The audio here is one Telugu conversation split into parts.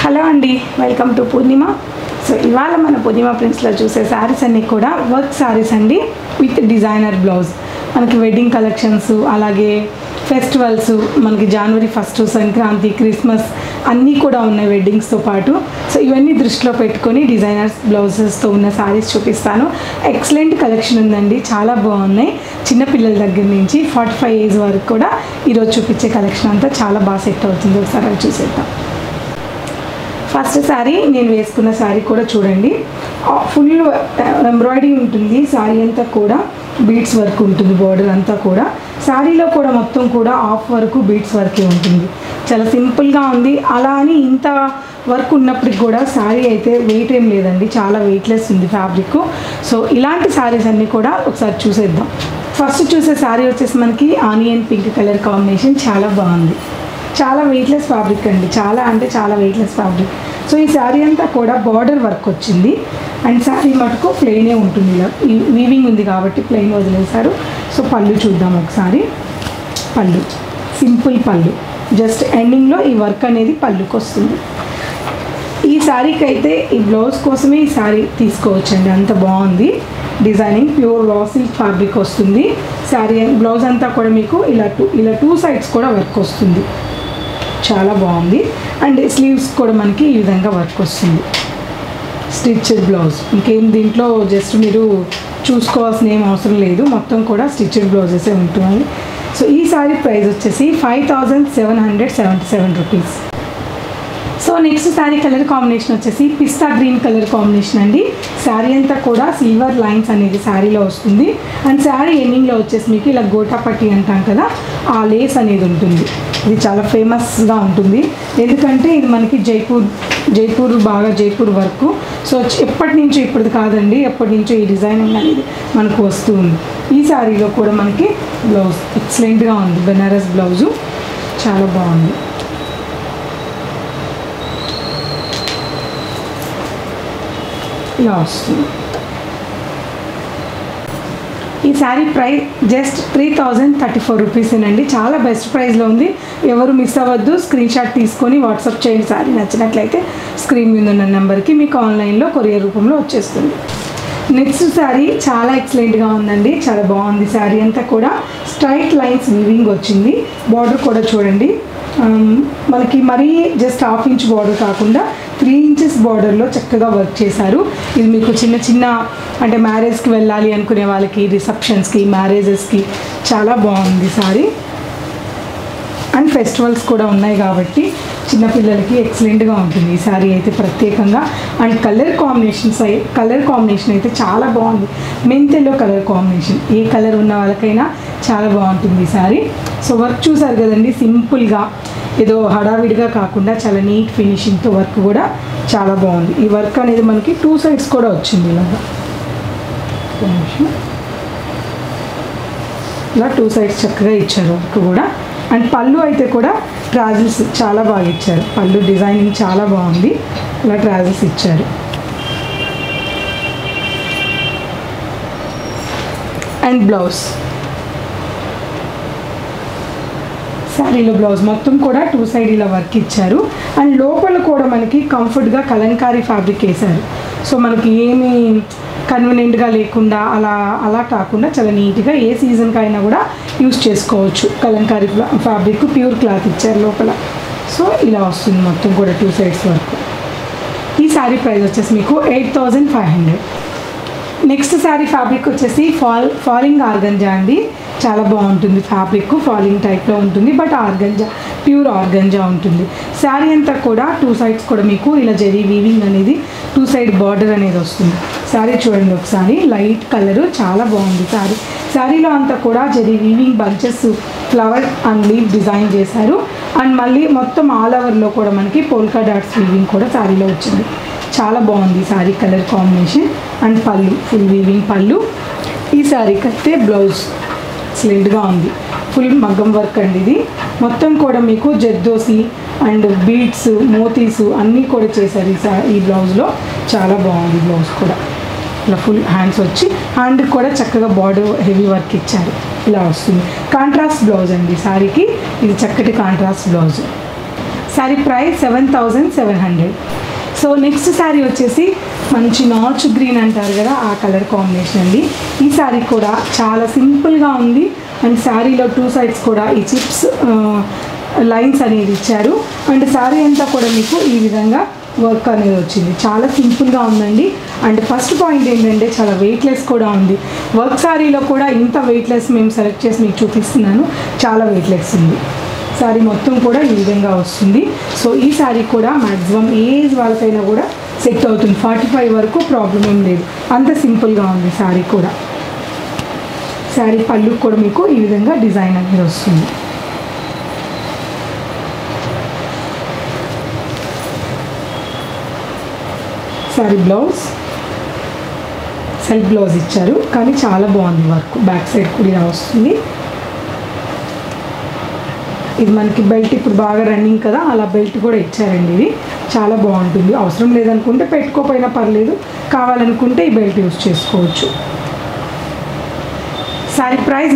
హలో అండి, వెల్కమ్ టు పూర్ణిమ. సో ఇవాళ మన పూర్ణిమ ప్రింట్స్లో చూసే శారీస్ అన్నీ కూడా వర్క్ శారీస్ అండి, విత్ డిజైనర్ బ్లౌజ్. మనకి వెడ్డింగ్ కలెక్షన్స్, అలాగే ఫెస్టివల్స్, మనకి జనవరి 1, సంక్రాంతి, క్రిస్మస్ అన్నీ కూడా ఉన్నాయి వెడ్డింగ్స్తో పాటు. సో ఇవన్నీ దృష్టిలో పెట్టుకొని డిజైనర్స్ బ్లౌజెస్తో ఉన్న శారీస్ చూపిస్తాను. ఎక్సలెంట్ కలెక్షన్ ఉందండి, చాలా బాగున్నాయి. చిన్నపిల్లల దగ్గర నుంచి 45 ఏజ్ వరకు కూడా ఈరోజు చూపించే కలెక్షన్ అంతా చాలా బాగా సెట్ అవుతుంది. ఒకసారి అది చూసేద్దాం. ఫస్ట్ శారీ నేను వేసుకున్న శారీ కూడా చూడండి, ఫుల్ ఎంబ్రాయిడరీ ఉంటుంది. శారీ అంతా కూడా బీడ్స్ వర్క్ ఉంటుంది, బార్డర్ అంతా కూడా. శారీలో కూడా మొత్తం కూడా హాఫ్ వరకు బీడ్స్ వర్కే ఉంటుంది. చాలా సింపుల్గా ఉంది. అలా అని ఇంత వర్క్ ఉన్నప్పటికి కూడా శారీ అయితే వెయిట్ ఏం లేదండి, చాలా వెయిట్లెస్ ఉంది ఫ్యాబ్రిక్. సో ఇలాంటి శారీస్ అన్నీ కూడా ఒకసారి చూసేద్దాం. ఫస్ట్ చూసే శారీ వచ్చేసి మనకి ఆనియన్ పింక్ కలర్ కాంబినేషన్, చాలా బాగుంది. చాలా వెయిట్లెస్ ఫ్యాబ్రిక్ అండి, చాలా అంటే చాలా వెయిట్లెస్ ఫ్యాబ్రిక్. సో ఈ శారీ అంతా కూడా బార్డర్ వర్క్ వచ్చింది, అండ్ శారీ మటుకు ప్లెయినే ఉంటుంది. ఇలా వీవింగ్ ఉంది కాబట్టి ప్లెయిన్ వదిలేశారు. సో పళ్ళు చూద్దాం ఒకసారి. పళ్ళు సింపుల్ పళ్ళు, జస్ట్ ఎండింగ్లో ఈ వర్క్ అనేది పళ్ళుకి వస్తుంది. ఈ శారీకి అయితే ఈ బ్లౌజ్ కోసమే ఈ శారీ తీసుకోవచ్చండి, అంత బాగుంది. Designing pure raw silk fabric వస్తుంది. శారీ బ్లౌజ్ అంతా కూడా మీకు ఇలా టూ సైడ్స్ కూడా వర్క్ వస్తుంది, చాలా బాగుంది. అండ్ స్లీవ్స్ కూడా మనకి ఈ విధంగా వర్క్ వస్తుంది. స్టిచ్డ్ బ్లౌజ్, ఇంకేం దీంట్లో జస్ట్ మీరు చూసుకోవాల్సిన ఏం అవసరం లేదు, మొత్తం కూడా స్టిచ్డ్ బ్లౌజెసే ఉంటున్నాయి. సో ఈ శారీ ప్రైస్ వచ్చేసి 5777 rupees. So next sari colour combination వచ్చేసి పిస్తా గ్రీన్ కలర్ కాంబినేషన్ అండి. శారీ అంతా కూడా సిల్వర్ లైన్స్ అనేది శారీలో వస్తుంది. అండ్ శారీ ఎండింగ్లో వచ్చేసి మీకు ఇలా గోటాపట్టి అంటాం కదా, ఆ లేస్ అనేది ఉంటుంది. ఇది చాలా ఫేమస్గా ఉంటుంది, ఎందుకంటే ఇది మనకి జైపూర్ బాగా జైపూర్ వర్క్. సో ఎప్పటి నుంచో ఇప్పటిది కాదండి, ఎప్పటి నుంచో ఈ డిజైనింగ్ అనేది మనకు వస్తూ ఉంది. ఈ శారీలో కూడా మనకి బ్లౌజ్ ఎక్సలెంట్గా ఉంది, బెనారస్ బ్లౌజు చాలా బాగుంది. ఇలా వస్తుంది. ఈ శారీ ప్రైస్ జస్ట్ 3034 రూపీసేనండి, చాలా బెస్ట్ ప్రైస్లో ఉంది. ఎవరు మిస్ అవ్వద్దు, స్క్రీన్ షాట్ తీసుకొని వాట్సాప్ చేయండి. శారీ నచ్చినట్లయితే స్క్రీన్ మీద ఉన్న నెంబర్కి మీకు ఆన్లైన్లో కొరియర్ రూపంలో వచ్చేస్తుంది. నెక్స్ట్ శారీ చాలా ఎక్సలెంట్గా ఉందండి, చాలా బాగుంది. శారీ అంతా కూడా స్ట్రైట్ లైన్స్ వీవింగ్ వచ్చింది. బార్డర్ కూడా చూడండి, మనకి మరీ జస్ట్ 1/2 ఇంచ్ బార్డర్ కాకుండా 3 ఇంచెస్ బార్డర్లో చక్కగా వర్క్ చేశారు. ఇది మీకు చిన్న అంటే మ్యారేజ్కి వెళ్ళాలి అనుకునే వాళ్ళకి, రిసెప్షన్స్కి, మ్యారేజెస్కి చాలా బాగుంది శారీ. అండ్ ఫెస్టివల్స్ కూడా ఉన్నాయి కాబట్టి చిన్నపిల్లలకి ఎక్సలెంట్గా ఉంటుంది ఈ శారీ అయితే ప్రత్యేకంగా. అండ్ కలర్ కాంబినేషన్ అయితే చాలా బాగుంది. మెంతెల్లో కలర్ కాంబినేషన్, ఏ కలర్ ఉన్న వాళ్ళకైనా చాలా బాగుంటుంది ఈ శారీ. సో వర్క్ చూసారు కదండి, సింపుల్గా ఏదో హడావిడిగా కాకుండా చాలా నీట్ ఫినిషింగ్తో వర్క్ కూడా చాలా బాగుంది. ఈ వర్క్ అనేది మనకి 2 సైడ్స్ కూడా వచ్చింది, ఇలా 2 సైడ్స్ చక్కగా ఇచ్చారు వర్క్ కూడా. అండ్ పళ్ళు అయితే కూడా ట్రాజిల్స్ చాలా బాగా ఇచ్చారు, పళ్ళు డిజైనింగ్ చాలా బాగుంది, ఇలా ట్రాజిల్స్ ఇచ్చారు. అండ్ బ్లౌజ్, శారీలో బ్లౌజ్ మొత్తం కూడా 2 సైడ్ ఇలా వర్క్ ఇచ్చారు. అండ్ లోపల కూడా మనకి కంఫర్ట్గా కలంకారీ ఫ్యాబ్రిక్ వేశారు. సో మనకి ఏమీ కన్వీనియంట్గా లేకుండా అలా కాకుండా చాలా నీట్గా ఏ సీజన్కి అయినా కూడా యూస్ చేసుకోవచ్చు. కలంకారీ ఫ్యాబ్రిక్ ప్యూర్ క్లాత్ ఇచ్చారు లోపల. సో ఇలా వస్తుంది మొత్తం కూడా 2 సైడ్స్ వరకు. ఈ శారీ ప్రైస్ వచ్చేసి మీకు 8500. నెక్స్ట్ శారీ ఫ్యాబ్రిక్ వచ్చేసి ఫాలింగ్ ఆర్గంజా అండి, చాలా బాగుంటుంది ఫ్యాబ్రిక్. ఫాలింగ్ టైప్లో ఉంటుంది, బట్ ఆర్గంజా ప్యూర్ ఆర్గంజా ఉంటుంది. శారీ అంతా కూడా 2 సైడ్స్ కూడా మీకు ఇలా జరీ వీవింగ్ అనేది 2 సైడ్ బార్డర్ అనేది వస్తుంది. శారీ చూడండి ఒకసారి, లైట్ కలరు చాలా బాగుంది శారీ. శారీలో అంతా కూడా zari weaving bunches, flower and leave design చేశారు. అండ్ మళ్ళీ మొత్తం ఆల్ ఓవర్లో కూడా మనకి పోల్కా డాట్స్ వీవింగ్ కూడా శారీలో వచ్చింది. చాలా బాగుంది శారీ కలర్ కాంబినేషన్. అండ్ పళ్ళు ఫుల్ వీవింగ్ పళ్ళు. ఈ శారీకి అయితే బ్లౌజ్ ఎక్సలెంట్గా ఉంది, ఫుల్ మగ్గం వర్క్ అండి. ఇది మొత్తం కూడా మీకు జర్దోసి అండ్ బీడ్స్, మోతీస్ అన్నీ కూడా చేశారు ఈ బ్లౌజ్లో, చాలా బాగుంది. బ్లౌజ్ కూడా ఇలా ఫుల్ హ్యాండ్స్ వచ్చి, హ్యాండ్ కూడా చక్కగా బార్డర్ హెవీ వర్క్ ఇచ్చారు, ఇలా వస్తుంది. కాంట్రాస్ట్ బ్లౌజ్ అండి శారీకి, ఇది చక్కటి contrast blouse. Sari price 7700. So next sari వచ్చేసి మంచి నాచ్ గ్రీన్ అంటారు కదా, ఆ కలర్ కాంబినేషన్ అండి. ఈ శారీ కూడా చాలా సింపుల్గా ఉంది. అండ్ శారీలో 2 సైడ్స్ కూడా ఈ చిప్స్ లైన్స్ అనేది ఇచ్చారు. అండ్ శారీ అంతా కూడా మీకు ఈ విధంగా వర్క్ అనేది వచ్చింది. చాలా సింపుల్గా ఉందండి. అండ్ ఫస్ట్ పాయింట్ ఏంటంటే చాలా వెయిట్లెస్ కూడా ఉంది. వర్క్ శారీలో కూడా ఇంత వెయిట్లెస్ మేము సెలెక్ట్ చేసి మీకు చూపిస్తున్నాను. చాలా వెయిట్లెస్ ఉంది. శారీ మొత్తం కూడా ఈ విధంగా వస్తుంది. సో ఈ శారీ కూడా మ్యాక్సిమం ఏజ్ వాళ్ళకైనా కూడా సెట్ అవుతుంది. 45 వరకు ప్రాబ్లం ఏం లేదు. అంత సింపుల్గా ఉంది శారీ కూడా. శారీ పళ్ళు కూడా మీకు ఈ విధంగా డిజైన్ అనేది వస్తుంది. శారీ బ్లౌజ్ సెల్ఫ్ బ్లౌజ్ ఇచ్చారు, కానీ చాలా బాగుంది వర్క్. బ్యాక్ సైడ్ కూడా ఇలా వస్తుంది. ఇది మనకి బెల్ట్ ఇప్పుడు బాగా రన్నింగ్ కదా, అలా బెల్ట్ కూడా ఇచ్చారండి. ఇది చాలా బాగుంటుంది. అవసరం లేదనుకుంటే పెట్టుకోపోయినా పర్లేదు, కావాలనుకుంటే ఈ బెల్ట్ యూస్ చేసుకోవచ్చు. శారీ ప్రైస్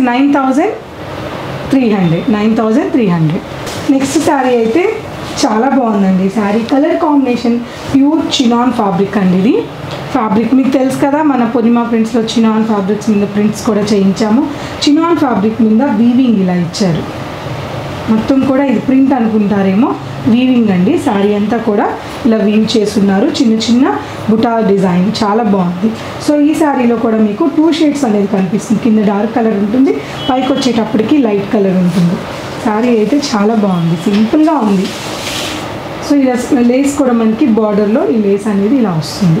9300. నెక్స్ట్ శారీ అయితే చాలా బాగుందండి. Sari colour combination pure chinon fabric అండి. ఇది ఫ్యాబ్రిక్ మీకు తెలుసు కదా, మన పూర్ణిమ ప్రింట్స్లో చినాన్ ఫ్యాబ్రిక్స్ మీద ప్రింట్స్ కూడా చేయించాము. చినాన్ ఫ్యాబ్రిక్ మీద వీవింగ్ ఇలా ఇచ్చారు. మొత్తం కూడా ఇది ప్రింట్ అనుకుంటారేమో, వీవింగ్ అండి. శారీ అంతా కూడా ఇలా వీవ్ చేస్తున్నారు. చిన్న చిన్న బుటా డిజైన్ చాలా బాగుంది. సో ఈ శారీలో కూడా మీకు 2 షేడ్స్ అనేది కనిపిస్తుంది. కింద డార్క్ కలర్ ఉంటుంది, పైకి వచ్చేటప్పటికి లైట్ కలర్ ఉంటుంది. శారీ అయితే చాలా బాగుంది, సింపుల్గా ఉంది. సో ఇలా లేస్ కూడా మనకి బార్డర్లో ఈ లేస్ అనేది ఇలా వస్తుంది.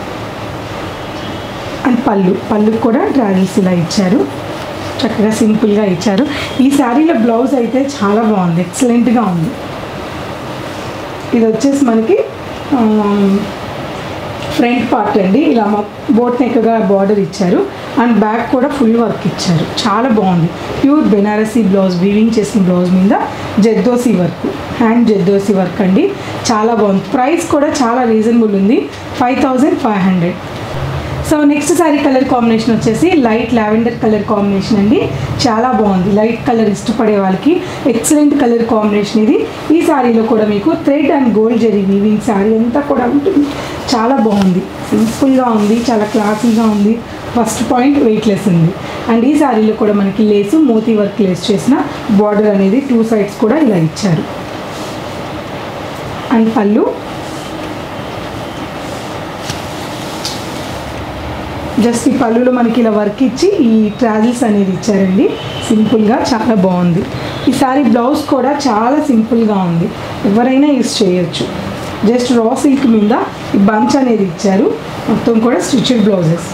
అండ్ పళ్ళు కూడా ట్రావెల్స్ ఇలా ఇచ్చారు. చక్కగా సింపుల్గా ఇచ్చారు. ఈ శారీలో బ్లౌజ్ అయితే చాలా బాగుంది, ఎక్సలెంట్గా ఉంది. ఇది వచ్చేసి మనకి ఫ్రంట్ పార్ట్ అండి. ఇలా బోట్ నెక్గా బార్డర్ ఇచ్చారు. అండ్ బ్యాక్ కూడా ఫుల్ వర్క్ ఇచ్చారు. చాలా బాగుంది. ప్యూర్ బెనారసీ బ్లౌజ్, వీవింగ్ చేసిన బ్లౌజ్ మీద zardozi work, hand zardozi work అండి. చాలా బాగుంది. ప్రైస్ కూడా చాలా రీజనబుల్ ఉంది, 5500. So next sari colour combination వచ్చేసి లైట్ లావెండర్ కలర్ కాంబినేషన్ అండి. చాలా బాగుంది. లైట్ కలర్ ఇష్టపడే వాళ్ళకి ఎక్సలెంట్ కలర్ కాంబినేషన్ ఇది. ఈ శారీలో కూడా మీకు thread and gold zari weaving sari అంతా కూడా ఉంటుంది. చాలా బాగుంది, సింపుల్గా ఉంది, చాలా క్లాసీగా ఉంది. ఫస్ట్ పాయింట్ వెయిట్లెస్ ఉంది. అండ్ ఈ శారీలో కూడా మనకి లేసు మోతీ వర్క్ లేస్ చేసిన బార్డర్ అనేది 2 సైడ్స్ కూడా ఇలా ఇచ్చారు. అండ్ పళ్ళు జస్ట్ ఈ పళ్ళులో మనకి ఇలా వర్క్ ఇచ్చి ఈ ట్రాజెల్స్ అనేది ఇచ్చారండి. సింపుల్గా చాలా బాగుంది. ఈ శారీ బ్లౌజ్ కూడా చాలా సింపుల్గా ఉంది, ఎవరైనా యూస్ చేయొచ్చు. జస్ట్ రా సిల్క్ మీద ఈ బంచ్ అనేది ఇచ్చారు. మొత్తం కూడా స్టిచ్డ్ బ్లౌజెస్.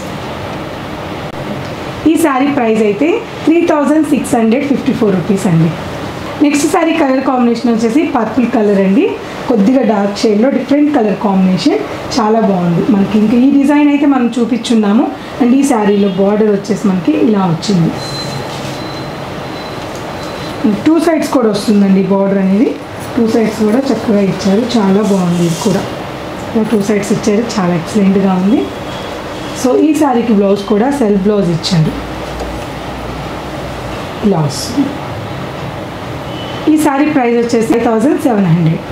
ఈ శారీ ప్రైస్ అయితే 3654 రూపీస్ అండి. నెక్స్ట్ శారీ కలర్ కాంబినేషన్ వచ్చేసి పర్పుల్ కలర్ అండి. కొద్దిగా డార్క్ షేడ్లో డిఫరెంట్ కలర్ కాంబినేషన్ చాలా బాగుంది. మనకి ఇంకా ఈ డిజైన్ అయితే మనం చూపించున్నాము. అండ్ ఈ శారీలో బార్డర్ వచ్చేసి మనకి ఇలా వచ్చింది. 2 సైడ్స్ కూడా వస్తుందండి బార్డర్ అనేది. 2 సైడ్స్ కూడా చక్కగా ఇచ్చారు. చాలా బాగుంది. ఇది కూడా 2 సైడ్స్ ఇచ్చారు. చాలా ఎక్సలెంట్గా ఉంది. సో ఈ శారీకి బ్లౌజ్ కూడా సెల్ఫ్ బ్లౌజ్ ఇచ్చారు. బ్లౌజ్ ఈ శారీ ప్రైస్ వచ్చేసి 5700.